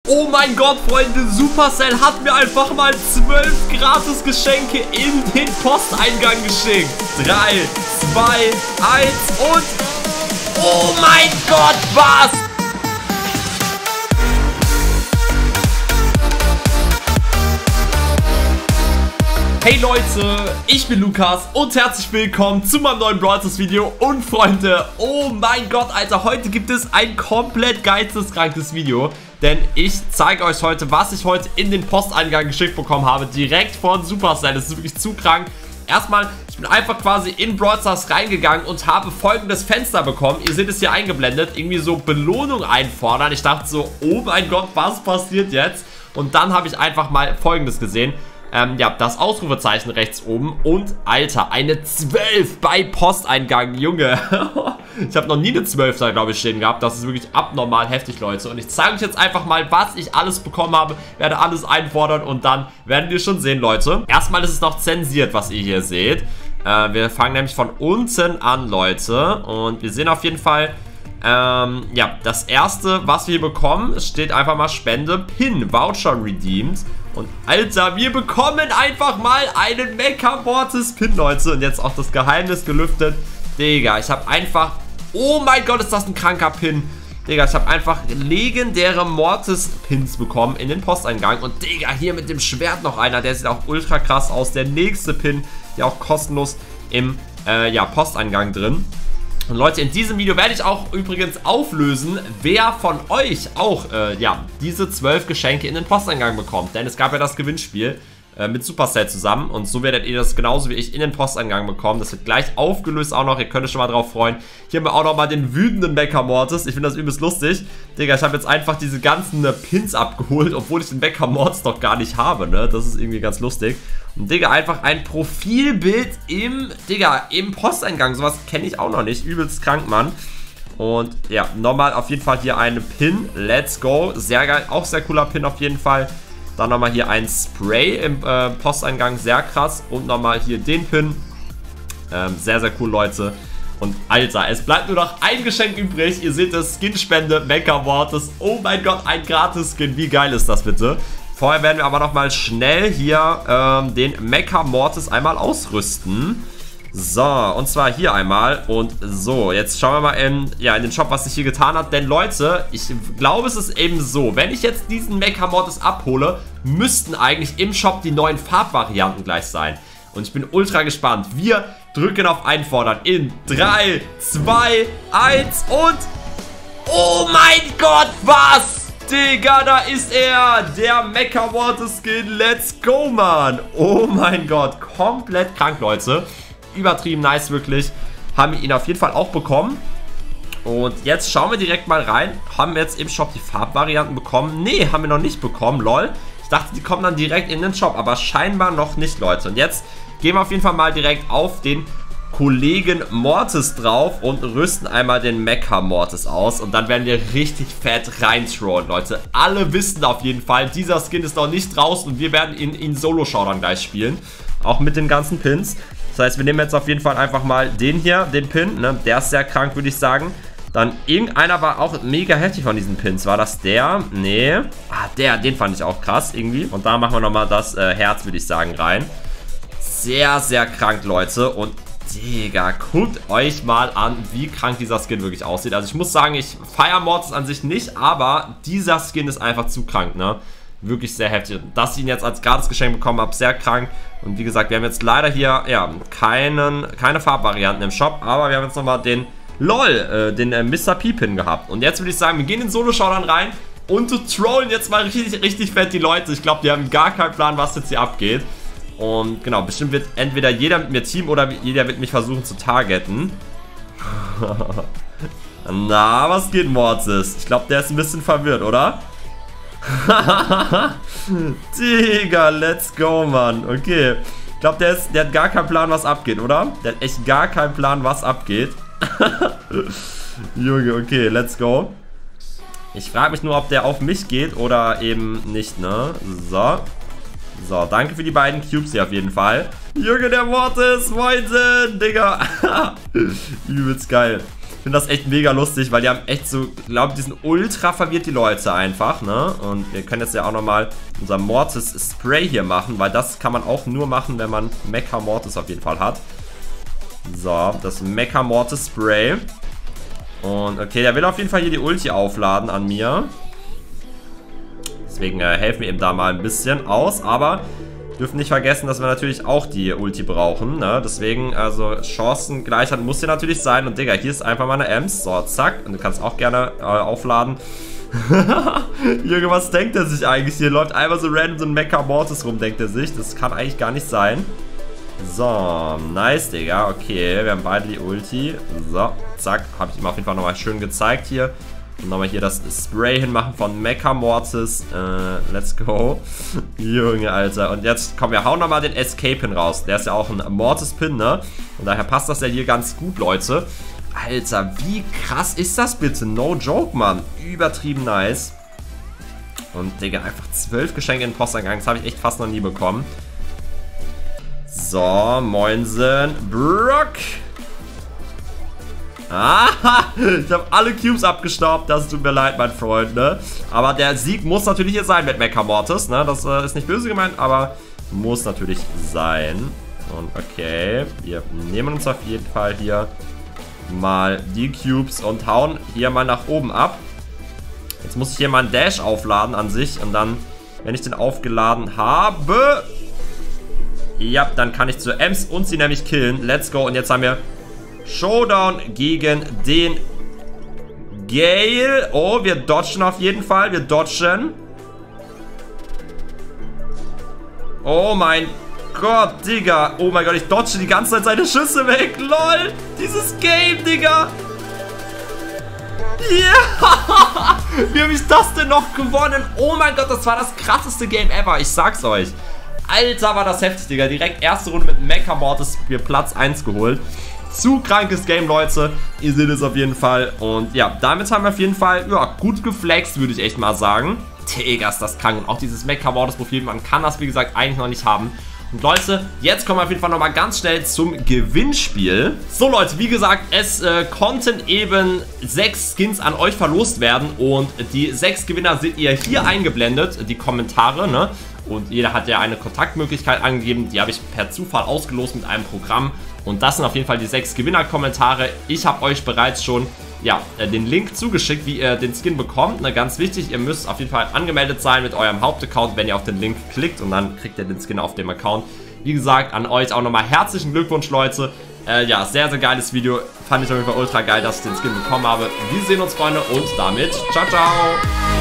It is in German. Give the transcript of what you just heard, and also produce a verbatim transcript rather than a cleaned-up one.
Oh mein Gott, Freunde, Supercell hat mir einfach mal zwölf gratis Geschenke in den Posteingang geschickt. drei, zwei, eins und... Oh mein Gott, was? Hey Leute, ich bin Lukas und herzlich willkommen zu meinem neuen Brawl Stars Video. Und Freunde, oh mein Gott, Alter, heute gibt es ein komplett geisteskrankes Video. Denn ich zeige euch heute, was ich heute in den Posteingang geschickt bekommen habe, direkt von Supercell. Das ist wirklich zu krank. Erstmal, ich bin einfach quasi in Brawl Stars reingegangen und habe folgendes Fenster bekommen. Ihr seht es hier eingeblendet, irgendwie so Belohnung einfordern. Ich dachte so, oh mein Gott, was passiert jetzt? Und dann habe ich einfach mal folgendes gesehen. Ähm, ja, das Ausrufezeichen rechts oben und, Alter, eine zwölf bei Posteingang, Junge. Ich habe noch nie eine zwölf da, glaube ich, stehen gehabt. Das ist wirklich abnormal heftig, Leute. Und ich zeige euch jetzt einfach mal, was ich alles bekommen habe, werde alles einfordern und dann werden wir schon sehen, Leute. Erstmal ist es noch zensiert, was ihr hier seht. Äh, wir fangen nämlich von unten an, Leute. Und wir sehen auf jeden Fall... Ähm, ja, das erste, was wir bekommen, steht einfach mal Spende, Pin, Voucher redeemed. Und Alter, wir bekommen einfach mal einen Mecha Mortis Pin, Leute. Und jetzt auch das Geheimnis gelüftet. Digga, ich habe einfach, oh mein Gott, ist das ein kranker Pin. Digga, ich habe einfach legendäre Mortis Pins bekommen in den Posteingang. Und Digga, hier mit dem Schwert noch einer, der sieht auch ultra krass aus. Der nächste Pin, ja auch kostenlos im, äh, ja, Posteingang drin. Und Leute, in diesem Video werde ich auch übrigens auflösen, wer von euch auch, äh, ja, diese zwölf Geschenke in den Posteingang bekommt. Denn es gab ja das Gewinnspiel äh, mit Supercell zusammen. Und so werdet ihr das genauso wie ich in den Posteingang bekommen. Das wird gleich aufgelöst auch noch. Ihr könnt euch schon mal drauf freuen. Hier haben wir auch noch mal den wütenden Mecha Mortis. Ich finde das übelst lustig. Digga, ich habe jetzt einfach diese ganzen äh, Pins abgeholt, obwohl ich den Mecha Mortis doch gar nicht habe, ne? Das ist irgendwie ganz lustig. Und Digga, einfach ein Profilbild im, Digga, im Posteingang. Sowas kenne ich auch noch nicht. Übelst krank, Mann. Und ja, nochmal auf jeden Fall hier eine Pin. Let's go. Sehr geil. Auch sehr cooler Pin auf jeden Fall. Dann nochmal hier ein Spray im äh, Posteingang. Sehr krass. Und nochmal hier den Pin. Ähm, sehr, sehr cool, Leute. Und Alter, es bleibt nur noch ein Geschenk übrig. Ihr seht es, Skinspende, Mecha Mortis. Oh mein Gott, ein Gratis-Skin. Wie geil ist das bitte? Vorher werden wir aber nochmal schnell hier ähm, den Mecha Mortis einmal ausrüsten. So, und zwar hier einmal. Und so, jetzt schauen wir mal in, ja, in den Shop, was sich hier getan hat. Denn Leute, ich glaube, es ist eben so, wenn ich jetzt diesen Mecha Mortis abhole, müssten eigentlich im Shop die neuen Farbvarianten gleich sein. Und ich bin ultra gespannt. Wir drücken auf Einfordern in drei, zwei, eins und... Oh mein Gott, was? Digga, da ist er, der Mecha Mortis Skin, let's go, Mann. Oh mein Gott, komplett krank, Leute. Übertrieben nice, wirklich. Haben wir ihn auf jeden Fall auch bekommen. Und jetzt schauen wir direkt mal rein. Haben wir jetzt im Shop die Farbvarianten bekommen? Nee, haben wir noch nicht bekommen, lol. Ich dachte, die kommen dann direkt in den Shop, aber scheinbar noch nicht, Leute. Und jetzt gehen wir auf jeden Fall mal direkt auf den Kollegen Mortis drauf und rüsten einmal den Mecha Mortis aus. Und dann werden wir richtig fett reintrollen, Leute. Alle wissen auf jeden Fall, dieser Skin ist noch nicht draußen und wir werden ihn in Solo-Show dann gleich spielen. Auch mit den ganzen Pins. Das heißt, wir nehmen jetzt auf jeden Fall einfach mal den hier, den Pin. Ne? Der ist sehr krank, würde ich sagen. Dann irgendeiner war auch mega heftig von diesen Pins. War das der? Nee. Ah, der, den fand ich auch krass irgendwie. Und da machen wir nochmal das äh, Herz, würde ich sagen, rein. Sehr, sehr krank, Leute. Und Digga, guckt euch mal an, wie krank dieser Skin wirklich aussieht. Also ich muss sagen, ich feiere Mortis an sich nicht, aber dieser Skin ist einfach zu krank, ne? Wirklich sehr heftig. Dass ich ihn jetzt als Gratisgeschenk bekommen habe, sehr krank. Und wie gesagt, wir haben jetzt leider hier, ja, keinen, keine Farbvarianten im Shop, aber wir haben jetzt nochmal den LOL, äh, den äh, Mister P-Pin gehabt. Und jetzt würde ich sagen, wir gehen in Solo-Show dann rein und trollen jetzt mal richtig, richtig fett die Leute. Ich glaube, die haben gar keinen Plan, was jetzt hier abgeht. Und genau, bestimmt wird entweder jeder mit mir teamen oder jeder wird mich versuchen zu targeten. Na, was geht, Mortis? Ich glaube, der ist ein bisschen verwirrt, oder? Digga, let's go, Mann. Okay. Ich glaube, der, der hat gar keinen Plan, was abgeht, oder? Der hat echt gar keinen Plan, was abgeht. Junge, okay, let's go. Ich frage mich nur, ob der auf mich geht oder eben nicht, ne? So. So, danke für die beiden Cubes hier auf jeden Fall. Junge, der Mortis, Moinsen, Digga. Übelst geil. finde das echt mega lustig, weil die haben echt so, glaube ich, die sind ultra verwirrt, die Leute einfach, ne? Und wir können jetzt ja auch nochmal unser Mortis Spray hier machen, weil das kann man auch nur machen, wenn man Mecha Mortis auf jeden Fall hat. So, das Mecha Mortis Spray. Und okay, der will auf jeden Fall hier die Ulti aufladen an mir. Deswegen äh, helfen wir ihm da mal ein bisschen aus, aber dürfen nicht vergessen, dass wir natürlich auch die Ulti brauchen, ne? Deswegen, also Chancengleichheit muss hier natürlich sein. Und Digga, hier ist einfach mal eine Ems. So, zack. Und du kannst auch gerne äh, aufladen. Junge, was denkt er sich eigentlich? Hier läuft einfach so random so ein Mecha Mortis rum, denkt er sich. Das kann eigentlich gar nicht sein. So, nice, Digga. Okay, wir haben beide die Ulti. So, zack. Habe ich ihm auf jeden Fall nochmal schön gezeigt hier. Und nochmal hier das Spray hinmachen von Mecha Mortis. Äh, let's go. Junge, Alter. Und jetzt, komm, wir hauen nochmal den Escape-Pin raus. Der ist ja auch ein Mortis-Pin, ne? Und daher passt das ja hier ganz gut, Leute. Alter, wie krass ist das bitte? No joke, Mann. Übertrieben nice. Und, Digga, einfach zwölf Geschenke in den Posteingang. Das habe ich echt fast noch nie bekommen. So, moinsen. Brock. Aha, ich habe alle Cubes abgestaubt, das tut mir leid, mein Freund, ne? Aber der Sieg muss natürlich hier sein mit Mecha Mortis, ne? Das äh, ist nicht böse gemeint, aber muss natürlich sein. Und okay, wir nehmen uns auf jeden Fall hier mal die Cubes und hauen hier mal nach oben ab. Jetzt muss ich hier mal einen Dash aufladen an sich und dann, wenn ich den aufgeladen habe, ja, dann kann ich zur Ems und sie nämlich killen. Let's go. Und jetzt haben wir Showdown gegen den Gale. Oh, wir dodgen auf jeden Fall. Wir dodgen. Oh mein Gott, Digga. Oh mein Gott, ich dodge die ganze Zeit seine Schüsse weg. Lol. Dieses Game, Digga. Ja. Yeah. Wie habe ich das denn noch gewonnen? Oh mein Gott, das war das krasseste Game ever. Ich sag's euch. Alter, war das heftig, Digga. Direkt erste Runde mit Mecha Mortis für Platz eins geholt. Zu krankes Game, Leute. Ihr seht es auf jeden Fall. Und ja, damit haben wir auf jeden Fall ja, gut geflext, würde ich echt mal sagen. Digga, ist das krank. Und auch dieses Mecha Mortis Profil, man kann das, wie gesagt, eigentlich noch nicht haben. Und Leute, jetzt kommen wir auf jeden Fall nochmal ganz schnell zum Gewinnspiel. So Leute, wie gesagt, es äh, konnten eben sechs Skins an euch verlost werden. Und die sechs Gewinner seht ihr hier eingeblendet, die Kommentare, ne? Und jeder hat ja eine Kontaktmöglichkeit angegeben. Die habe ich per Zufall ausgelost mit einem Programm. Und das sind auf jeden Fall die sechs Gewinnerkommentare. Ich habe euch bereits schon ja, den Link zugeschickt, wie ihr den Skin bekommt. Ne, ganz wichtig, ihr müsst auf jeden Fall angemeldet sein mit eurem Hauptaccount, wenn ihr auf den Link klickt. Und dann kriegt ihr den Skin auf dem Account. Wie gesagt, an euch auch nochmal herzlichen Glückwunsch, Leute. Äh, ja, sehr, sehr geiles Video. Fand ich auf jeden Fall ultra geil, dass ich den Skin bekommen habe. Wir sehen uns, Freunde, und damit ciao, ciao.